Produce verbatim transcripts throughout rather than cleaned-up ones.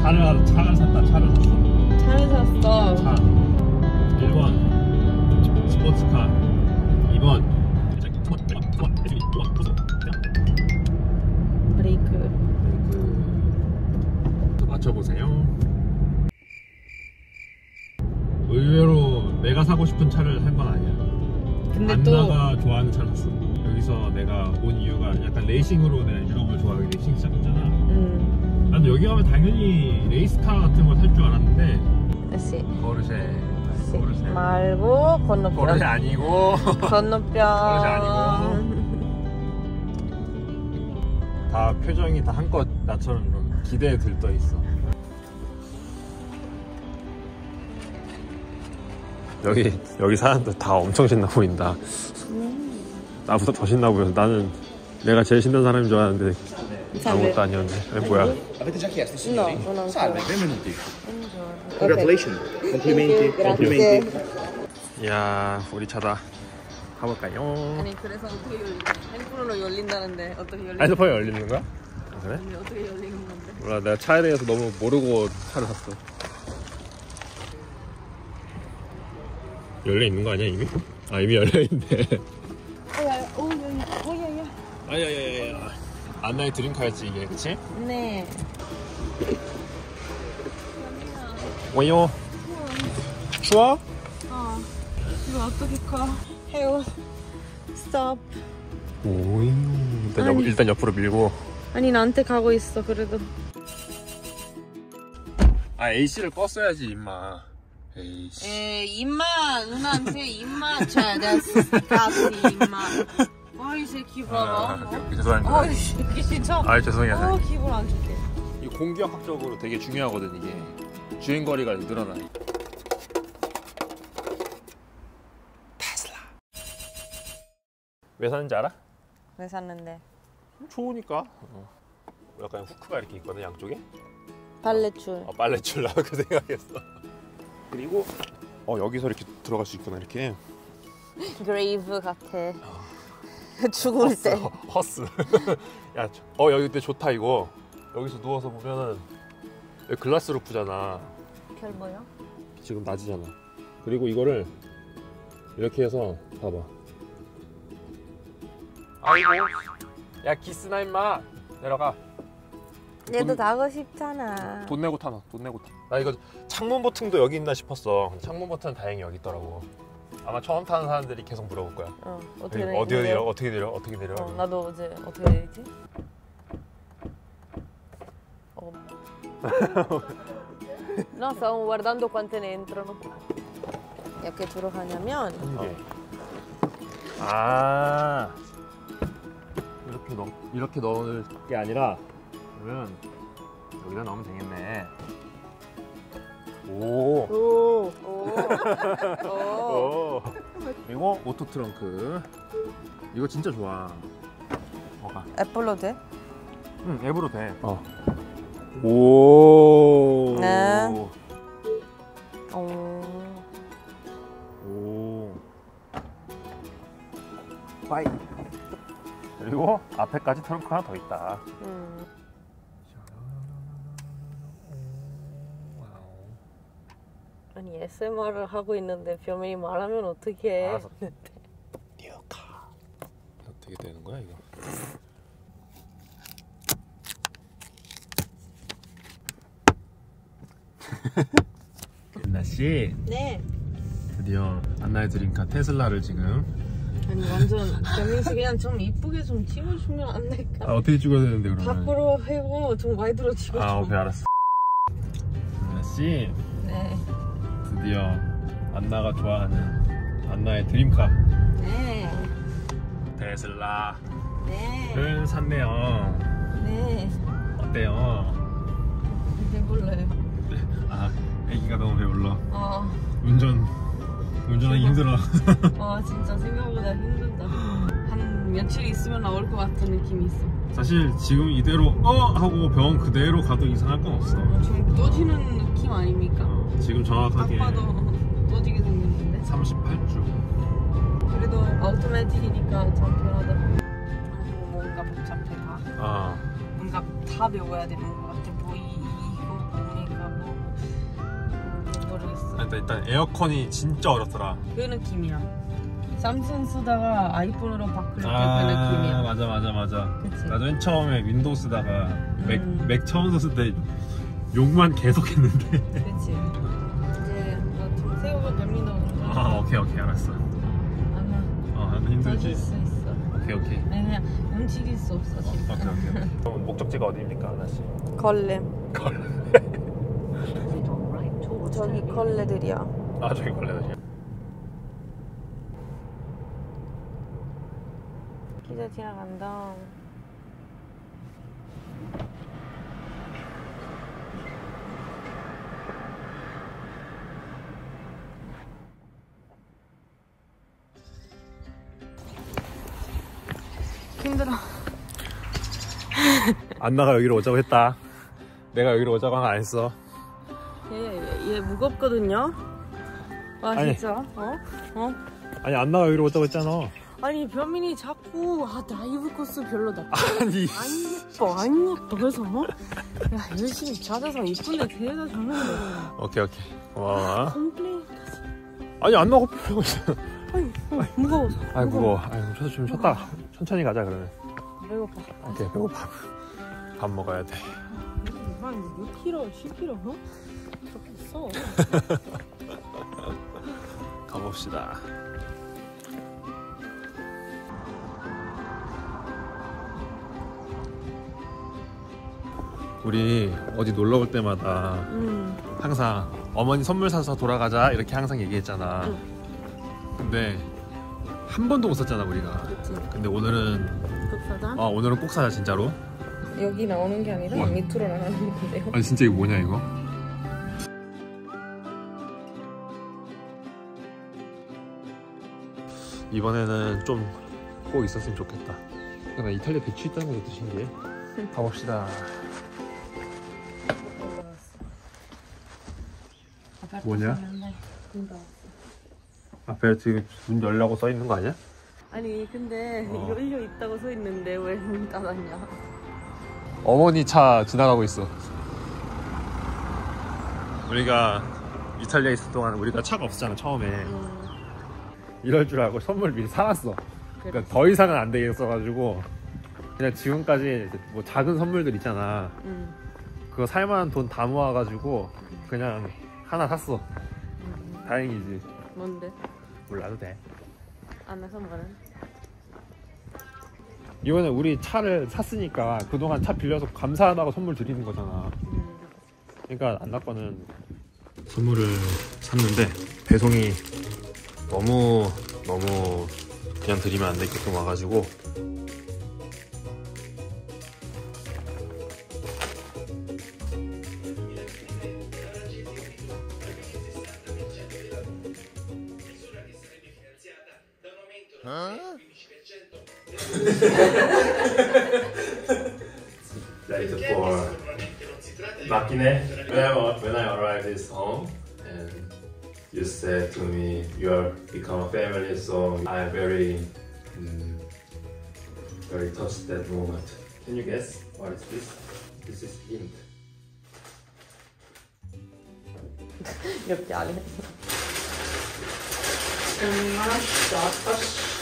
차를, 차를 샀다. 차를 샀어. 차를 샀어. 차. 일 번 스포츠카. 이 번 브레이크. 브레이크. 맞춰보세요. 의외로 내가 사고 싶은 차를 산 건 아니야. 근데 안나가 또 좋아하는 차를 샀어. 여기서 내가 온 이유가 약간 레이싱으로 내가 유럽을 좋아하게 레이싱 시작했잖아. 음. 난 여기 가면 당연히 레이스카 같은 걸 살 줄 알았는데 시. 포르쉐. 시. 포르쉐. 말고 건너편. 포르쉐 아니고 건너편. 포르쉐 아니고. 다 표정이 다 한껏 나처럼 좀 기대에 들떠 있어. 여기 여기 사람들 다 엄청 신나 보인다. 음. 나보다 더 신나 보여서 나는 내가 제일 신난 사람인 줄 알았는데 아무것도 아니었네. 아니, 뭐야? Avete già chiesto, signori? No, non Salve, ancora. benvenuti. Buongiorno. Congratulations. Complimenti, Grazie. complimenti. 이야, 우리 차다. 가볼까요? 아니 그래서 어떻게 열리? 핸드폰으로 열린다는데 어떻게 열리? 핸드폰이 열리는 거야? 아, 그래? 근데 어떻게 열리는 건데? 몰라, 내가 차에 대해서 너무 모르고 차를 샀어. 열려 있는 거 아니야 이미? 아 이미 열려 있네. 오야야, 오야야, 오야야. 아야야야야. 안나의 드림카였지 이게, 그치? 네. 왜요? 추워? 어. 이거 어떻게 가? 해요. 스톱. 오잉. 일단, 아니. 옆, 일단 옆으로 밀고. 아니 나한테 가고 있어 그래도. 아 에이씨를 껐어야지 임마. 에이씨. 에 임마 누나한테 임마 찾았어 임마. 어이 새끼 봐봐. 아, 죄송합니다. 어이 새끼 진짜. 아 죄송해요. 어 기분 안 좋게. 이 공기역학적으로 되게 중요하거든 이게. 주행거리가 늘어나. 테슬라. 왜 샀는지 알아? 왜 샀는데? 좋으니까. 어. 약간 후크가 이렇게 있거든 양쪽에. 발레줄. 어, 빨래줄 나도 그 생각했어. 그리고 어 여기서 이렇게 들어갈 수 있구나 이렇게. 그레이브 같아. 죽을 허스, 때. 허스. 야, 어 여기 근데 좋다 이거. 여기서 누워서 보면은 여기 글라스 루프잖아. 별 보여? 지금 낮이잖아. 그리고 이거를 이렇게 해서 봐봐. 아이고. 야 기스나 임마. 내려가. 얘도 돈- 나고 싶잖아. 돈 내고 타놔. 돈 내고 타. 나 이거 창문 버튼도 여기 있나 싶었어. 근데 창문 버튼은 다행히 여기 있더라고. 아마 처음 타는 사람들이 계속 물어볼 거야. 어 어떻게 그리고 어디 내려? 내려? 어떻게 내려? 어떻게 내려? 어, 나도 어제 어떻게 내리지? Oh. No, stavo guardando quante ne entrano. 이렇게 들어가냐면 한 개. 아 이렇게 넣 이렇게 넣을 게 아니라 그러면 여기다 넣으면 되겠네. 오. 오, 오, 오. 오. 그리고 오토 트렁크. 이거 진짜 좋아. 뭐가? 애플로 돼? 응, 앱으로 돼. 어. 오. 네. 오. 오. 빠이. 그리고 앞에까지 트렁크 하나 더 있다. 음. 아니 에스엠알을 하고 있는데 벼메이 말하면 어떡해? 알았어. 뉴카. 어떻게 되는 거야 이거? 은나 씨, 네. 드디어 안나의 드림카 테슬라를 지금. 아니 완전 벼메이 씨 그냥 좀 이쁘게 좀 찍어주면 안 될까? 아 어떻게 찍어야 되는데 그러면? 밖으로 해고 좀 와이드로 찍어줘. 아 오케이 알았어. 은나 씨, 네. 드디어 안나가 좋아하는 안나의 드림카 네. 테슬라. 네. 를 샀네요. 네. 어때요? 배불러요. 아, 애기가 너무 배불러. 어. 운전 운전하기 힘들어. 어 진짜 생각보다 힘들다. 한 며칠 있으면 나올 것 같은 느낌이 있어. 사실 지금 이대로 어 하고 병원 그대로 가도 이상할 건 없어. 어, 좀 떠지는 느낌 아닙니까? 어, 지금 딱 정확하게 봐도 떠지게 생겼는데. 삼십팔 주. 그래도 아우토매틱이니까 참 편하다. 아, 뭔가 복잡해 다. 아, 뭔가 다 배워야 되는 것 같아. 보이고 보이고 일단, 일단 에어컨이 진짜 어렵더라. 그 느낌이야. 삼성 쓰다가 아이폰으로 바꿀 때 그 아 느낌이야. 맞아 맞아 맞아. 그치? 나도 맨 처음에 윈도우 쓰다가 맥, 음. 맥 처음 썼을 때 욕만 계속 했는데. 그치? 이제 너좀 세우고 됩니다. 아 오케이 오케이 알았어. 아마 어 나도 힘들지. 터질 수 있어. 오케이 오케이. 아니 그냥 움직일 수 없어 지금. 오케이 오케이. 그럼 목적지가 어디입니까 하나씩? 걸렘. 저기 걸레들이야. 아 저기 걸레다. 기자 지나간다. 힘들어. 안나가 여기로 오자고 했다. 내가 여기로 오자고 안 했어. 얘, 얘, 얘 무겁거든요. 와 아니. 진짜. 어? 어? 아니 안나가 여기로 오자고 했잖아. 아니 변민이 자꾸 아 드라이브 코스 별로다. 아니 안 예뻐 안 예뻐. 그래서 어? 야 열심히 찾아서 이쁜데 뒤에다 줬는데. 오케이 오케이 고마워. 컴플레인. 아니 안나가 필요가 있어. 아니 어, 무거워서. 아이 무거워. 아이 좀, 좀 쉬었다. 천천히 가자 그러면. 배고파. 오케이 배고파. 밥 먹어야 돼. 한 육 킬로그램, 십 킬로그램? 어? 그렇게 써. 가봅시다. 우리 어디 놀러 올 때마다 음. 항상 어머니 선물 사서 돌아가자 이렇게 항상 얘기했잖아. 응. 근데 한 번도 못 샀잖아 우리가. 그치. 근데 오늘은 국사단? 아 오늘은 꼭 사자 진짜로. 여기 나오는 게 아니라 와. 밑으로 나가는 건데요. 아니 진짜 이거 뭐냐 이거? 이번에는 좀 꼭 있었으면 좋겠다. 나 이탈리아 배추 있다는 것도 신기해. 가봅시다. 뭐냐? 앞에 지금 문 열라고 써 있는 거 아니야? 아니 근데 어. 열려 있다고 써 있는데 왜 문 닫았냐? 어머니 차 지나가고 있어. 우리가 이탈리아에 있을 동안 우리가 차가 없었잖아 처음에. 음, 이럴 줄 알고 선물 미리 사놨어. 그러니까 더 이상은 안 되겠어가지고 그냥 지금까지 뭐 작은 선물들 있잖아. 음, 그거 살만한 돈 다 모아가지고 그냥 하나 샀어. 음. 다행이지. 뭔데? 몰라도 돼. 안나 선물은? 이번에 우리 차를 샀으니까 그동안 차 빌려서 감사하다고 선물 드리는 거잖아. 음. 그러니까 안나 거는 선물을 샀는데 배송이 너무 너무 그냥 드리면 안 되게끔 와가지고 That is for Makine. When I, when I arrived at home and you said to me you are become a family, so I'm very mm, very touched that moment. Can you guess what is this? This is hint. Gli occhiali. Una sciarpa.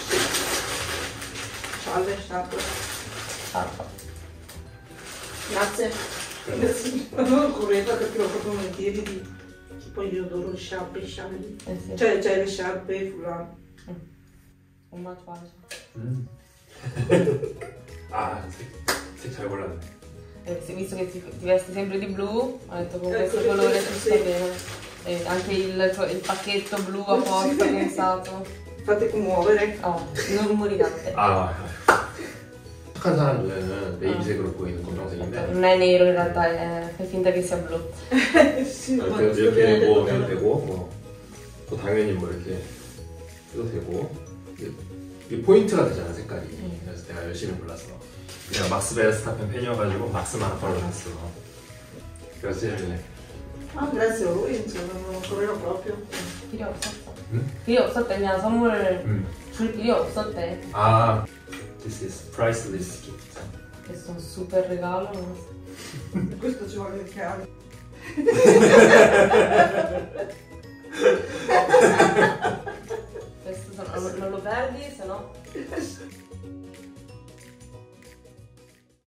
Salve, sciarpa. Sciarpa. Grazie. Grazie. Non corretta perché lo proprio volentieri di... Poi io adoro sciarpe e scialli. Eh sì. Cioè, c'è le sciarpe e foulard. Un baciaggio. 음. 아, 색 잘 골랐네. Eh, sì, visto che ti, ti vesti sempre di blu, ho detto con Eh, questo così, colore sì, ci sì. sta bene. E anche il, il pacchetto blu apposta pensato. Fate commuovere. Oh, non morirate. 아, 착한 사람 눈에는 네이비색으로 보이는 검정색인데 Non è nero in realtà, è, fai finta che sia blu. Sì, ma 이렇게, sto 이렇게 bene. 뭐 해도 되고 뭐, 또 당연히 뭐 이렇게 해도 되고 이게, 이게 포인트가 되잖아 색깔이. 음. 그래서 내가 열심히 골랐어. 내가 막스 베르스타펜 팬이어가지고 막스만 하나 골랐어. 그래서 제일 Ah, grazie a voi, insomma, non correrò proprio. 필요 없었어. 응? 필요 없었대. 그냥 선물 음. 줄 필요 없었대. 아, this is priceless gift. Questo è un super regalo. Questo ci vuole il cane. Questo sono- non lo perdi, se no.